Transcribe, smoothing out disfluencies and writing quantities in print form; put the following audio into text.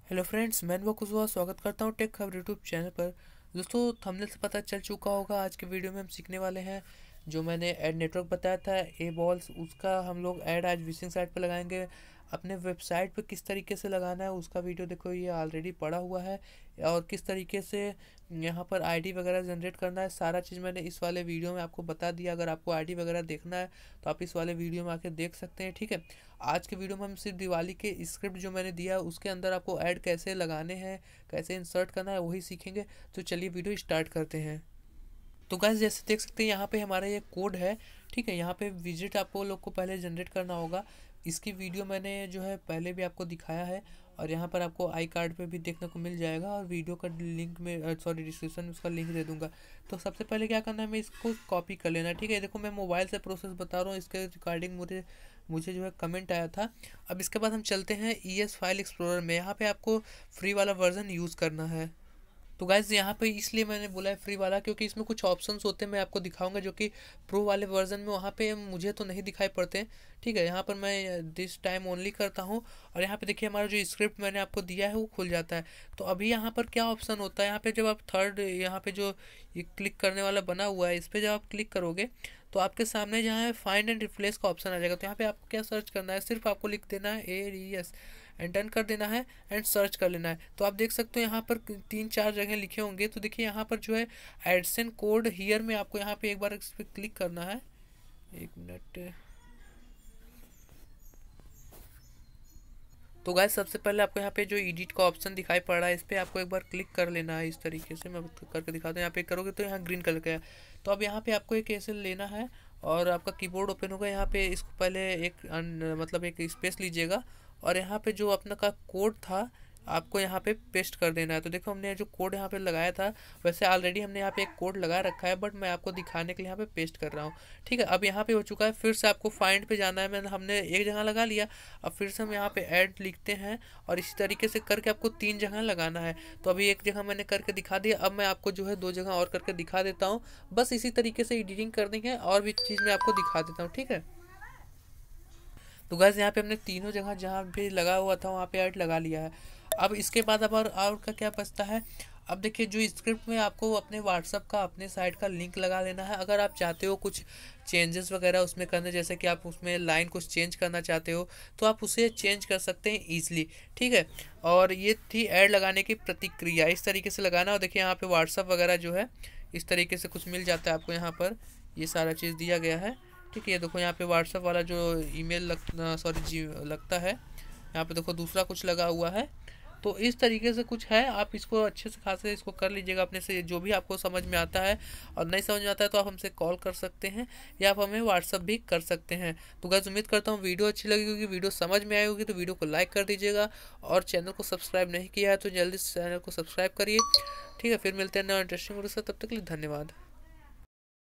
Hello friends, मैं अनुभव कुशवाहा स्वागत करता हूँ टेक खबर यूट्यूब चैनल पर। दोस्तों, थंबनेल से पता चल चुका होगा आज के वीडियो में हम सीखने वाले हैं। जो मैंने ऐड नेटवर्क बताया था ए बॉल्स, उसका हम लोग ऐड आज विशिंग साइट पर लगाएंगे। अपने वेबसाइट पर किस तरीके से लगाना है उसका वीडियो देखो, ये ऑलरेडी पड़ा हुआ है। और किस तरीके से यहाँ पर आईडी वगैरह जनरेट करना है, सारा चीज़ मैंने इस वाले वीडियो में आपको बता दिया। अगर आपको आईडी वगैरह देखना है तो आप इस वाले वीडियो में आके देख सकते हैं, ठीक है। आज के वीडियो में हम सिर्फ दिवाली के स्क्रिप्ट जो मैंने दिया उसके अंदर आपको ऐड कैसे लगाने हैं, कैसे इंसर्ट करना है, वही सीखेंगे। तो चलिए वीडियो स्टार्ट करते हैं। तो गाइस, जैसे देख सकते हैं यहाँ पे हमारा ये कोड है, ठीक है। यहाँ पे विजिट आपको लोग को पहले जनरेट करना होगा। इसकी वीडियो मैंने जो है पहले भी आपको दिखाया है, और यहाँ पर आपको आई कार्ड पे भी देखने को मिल जाएगा, और वीडियो का लिंक में डिस्क्रिप्शन में उसका लिंक दे दूंगा। तो सबसे पहले क्या करना है, मैं इसको कॉपी कर लेना है, ठीक है। देखो, मैं मोबाइल से प्रोसेस बता रहा हूँ, इसके रिकॉर्डिंग मुझे मुझे जो है कमेंट आया था। अब इसके बाद हम चलते हैं ES फाइल एक्सप्लोरर में। यहाँ पे आपको फ्री वाला वर्जन यूज़ करना है। तो गाइज, यहाँ पे इसलिए मैंने बोला है फ्री वाला, क्योंकि इसमें कुछ ऑप्शंस होते हैं, मैं आपको दिखाऊंगा, जो कि प्रो वाले वर्जन में वहाँ पे मुझे तो नहीं दिखाई पड़ते, ठीक है। यहाँ पर मैं दिस टाइम ओनली करता हूँ, और यहाँ पे देखिए हमारा जो स्क्रिप्ट मैंने आपको दिया है वो खुल जाता है। तो अभी यहाँ पर क्या ऑप्शन होता है, यहाँ पे जब आप थर्ड, यहाँ पे जो ये क्लिक करने वाला बना हुआ है, इस पर जब आप क्लिक करोगे तो आपके सामने जहाँ है फाइंड एंड रिप्लेस का ऑप्शन आ जाएगा। तो यहाँ पे आपको क्या सर्च करना है, सिर्फ आपको लिख देना है ADS एंड डन कर देना है, एंड सर्च कर लेना है। तो आप देख सकते हो यहाँ पर 3-4 जगह लिखे होंगे। तो देखिए यहाँ पर जो है एडसेंट कोड हियर में, आपको यहाँ पे एक बार इस पर क्लिक करना है। एक मिनट। तो गाइस, सबसे पहले आपको यहाँ पे जो एडिट का ऑप्शन दिखाई पड़ रहा है, इस पर आपको एक बार क्लिक कर लेना है। इस तरीके से मैं करके दिखाता हूँ। यहाँ पे करोगे तो यहाँ ग्रीन कलर का है। तो अब यहाँ पे आपको एक ऐसे लेना है, और आपका कीबोर्ड ओपन होगा। यहाँ पे इसको पहले एक मतलब एक स्पेस लीजिएगा, और यहाँ पे जो अपना का कोड था आपको यहाँ पे पेस्ट कर देना है। तो देखो, हमने जो कोड यहाँ पे लगाया था, वैसे ऑलरेडी हमने यहाँ पे एक कोड लगा रखा है, बट मैं आपको दिखाने के लिए यहाँ पे पेस्ट कर रहा हूँ, ठीक है। अब यहाँ पे हो चुका है। फिर से आपको फाइंड पे जाना है। हमने एक जगह लगा लिया, अब फिर से हम यहाँ पे ऐड लिखते हैं, और इसी तरीके से करके आपको 3 जगह लगाना है। तो अभी एक जगह मैंने करके दिखा दिया, अब मैं आपको जो है 2 जगह और करके दिखा देता हूँ। बस इसी तरीके से एडिटिंग करनी है, और भी चीज़ मैं आपको दिखा देता हूँ, ठीक है। तो गैस, यहाँ पे हमने तीनों जगह जहाँ भी लगा हुआ था वहाँ पे ऐड लगा लिया है। अब इसके बाद अब और का क्या बचता है। अब देखिए, जो स्क्रिप्ट में आपको अपने व्हाट्सअप का, अपने साइट का लिंक लगा लेना है। अगर आप चाहते हो कुछ चेंजेस वगैरह उसमें करने, जैसे कि आप उसमें लाइन कुछ चेंज करना चाहते हो, तो आप उसे चेंज कर सकते हैं ईजिली, ठीक है। और ये थी ऐड लगाने की प्रतिक्रिया, इस तरीके से लगाना। और देखिए यहाँ पे व्हाट्सअप वगैरह जो है इस तरीके से कुछ मिल जाता है आपको। यहाँ पर ये सारा चीज़ दिया गया है, ठीक है। ये देखो, यहाँ पे व्हाट्सअप वाला जो ईमेल जी लगता है, यहाँ पे देखो दूसरा कुछ लगा हुआ है। तो इस तरीके से कुछ है। आप इसको अच्छे से खासे इसको कर लीजिएगा अपने से, जो भी आपको समझ में आता है। और नहीं समझ में आता है तो आप हमसे कॉल कर सकते हैं, या आप हमें व्हाट्सअप भी कर सकते हैं। तो गाइस, उम्मीद करता हूँ वीडियो अच्छी लगी होगी, वीडियो समझ में आई होगी। तो वीडियो को लाइक कर दीजिएगा, और चैनल को सब्सक्राइब नहीं किया है तो जल्दी से चैनल को सब्सक्राइब करिए, ठीक है। फिर मिलते हैं नया इंटरेस्टिंग वीडियो से, तब तक के लिए धन्यवाद।